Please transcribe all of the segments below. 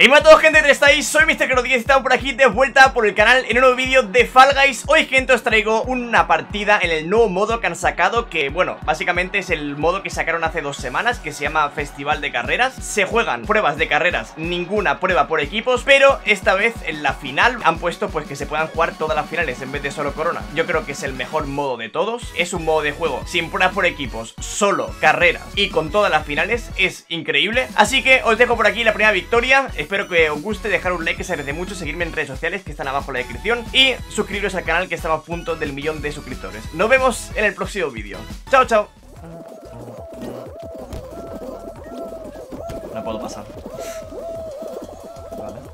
Hey, hola a todos, gente, ¿cómo estáis? Soy MrKero10 y estamos por aquí de vuelta por el canal en un nuevo vídeo de Fall Guys. Hoy, gente, os traigo una partida en el nuevo modo que han sacado, que, bueno, básicamente es el modo que sacaron hace 2 semanas, que se llama Festival de Carreras. Se juegan pruebas de carreras, ninguna prueba por equipos, pero esta vez en la final han puesto pues que se puedan jugar todas las finales en vez de solo corona. Yo creo que es el mejor modo de todos. Es un modo de juego sin pruebas por equipos, solo carreras y con todas las finales. Es increíble. Así que os dejo por aquí la primera victoria. Espero que os guste, dejar un like, que se agradece mucho, seguirme en redes sociales que están abajo en la descripción y suscribiros al canal, que estamos a punto del 1.000.000 de suscriptores. Nos vemos en el próximo vídeo. Chao, chao. No puedo pasar. Vale.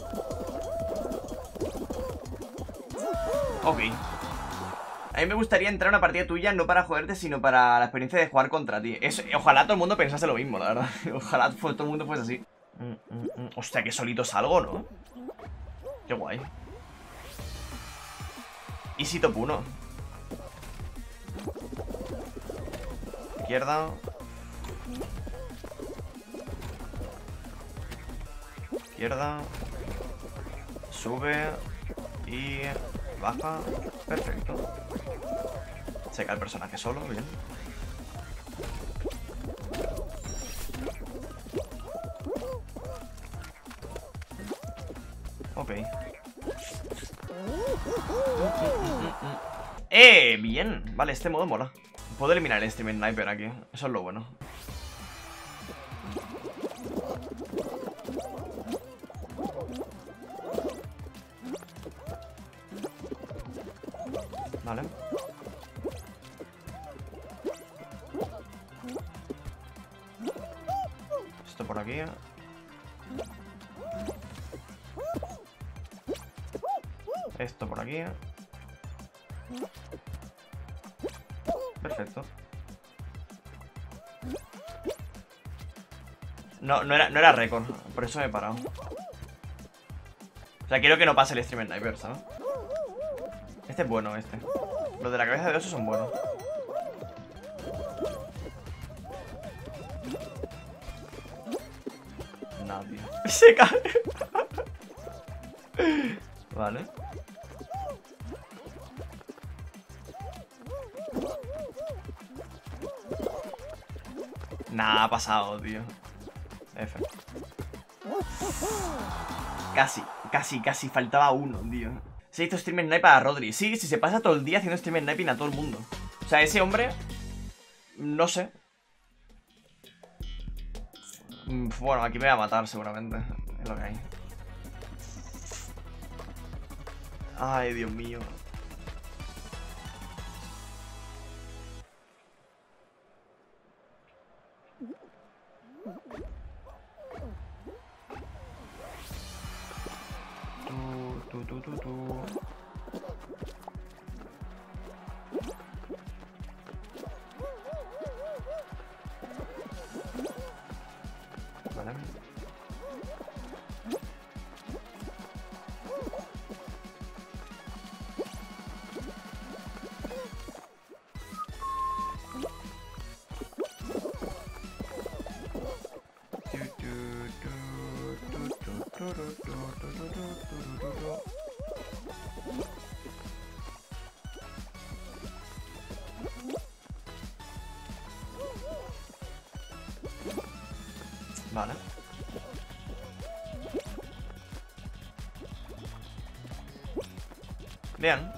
Ok. A mí me gustaría entrar a una partida tuya no para joderte, sino para la experiencia de jugar contra ti. Ojalá todo el mundo pensase lo mismo, la verdad. Ojalá todo el mundo fuese así. Hostia, que solito salgo, ¿no? Qué guay. Easy top 1. Izquierda. Izquierda. Sube. Y baja. Perfecto. Se cae el personaje solo, bien. Ok. Bien. Vale, este modo mola. Puedo eliminar el Stream Sniper aquí. Eso es lo bueno. Vale. Esto por aquí. Esto por aquí. Perfecto. No era récord, por eso me he parado. O sea, quiero que no pase el Stream Sniper, ¿sabes? Este es bueno, este. Los de la cabeza de oso son buenos. Nadie. Se cae. Vale. Nah, ha pasado, tío. F. Casi, faltaba uno, tío. Se hizo stream sniper a Rodri. Sí, se pasa todo el día haciendo stream sniping a todo el mundo. O sea, ese hombre, no sé. Bueno, aquí me voy a matar seguramente. Es lo que hay. Ay, Dios mío. Vale. Vale. Bien.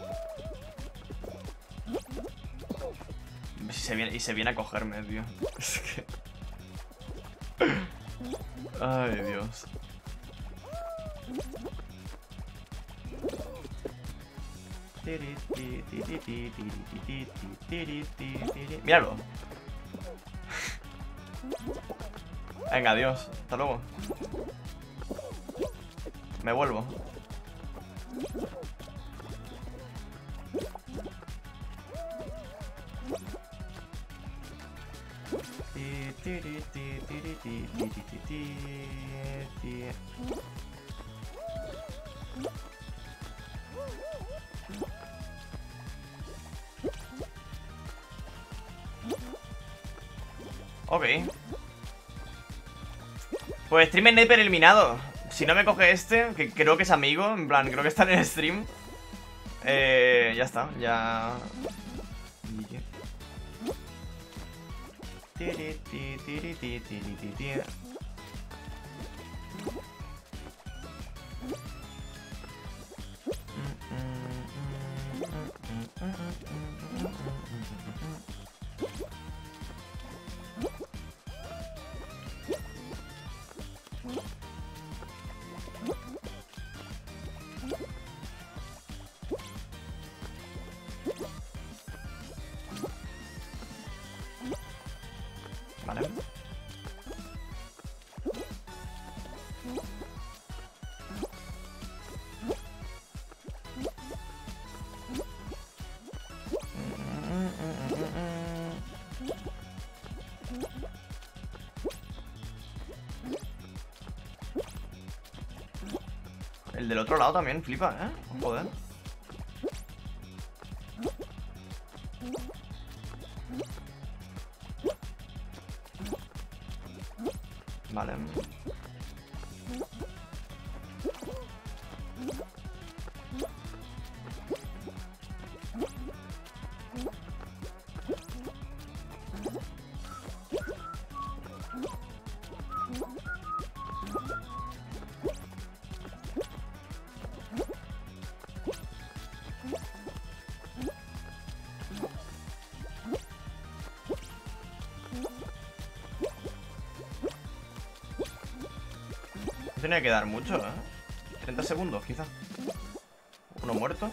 Y se viene a cogerme, tío. Es que... Ay, Dios. Míralo. Venga, adiós. Hasta luego. Me vuelvo. Ok. Pues Stream Sniper eliminado. Si no me coge este, que creo que es amigo, en plan, creo que está en el stream. Ya está, ya... Vale. El del otro lado también flipa, joder. Vale. Tiene que dar mucho, 30 segundos, quizá. Uno muerto.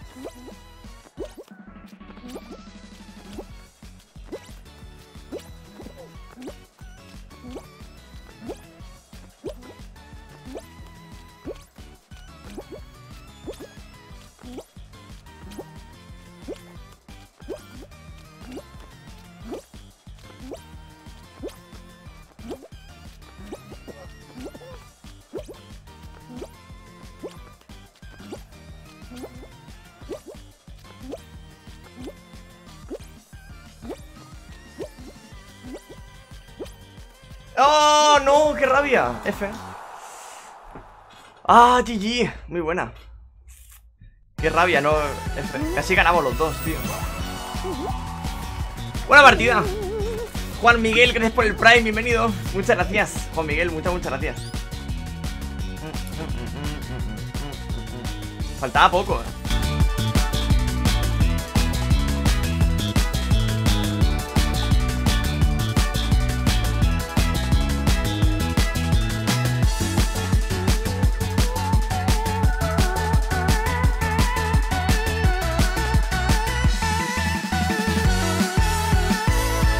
¡Oh, no! ¡Qué rabia! F. ¡Ah, GG! Muy buena. ¡Qué rabia, no! F. Casi ganamos los dos, tío. Buena partida. Juan Miguel, gracias por el Prime, bienvenido. Muchas gracias, Juan Miguel, muchas gracias. Faltaba poco,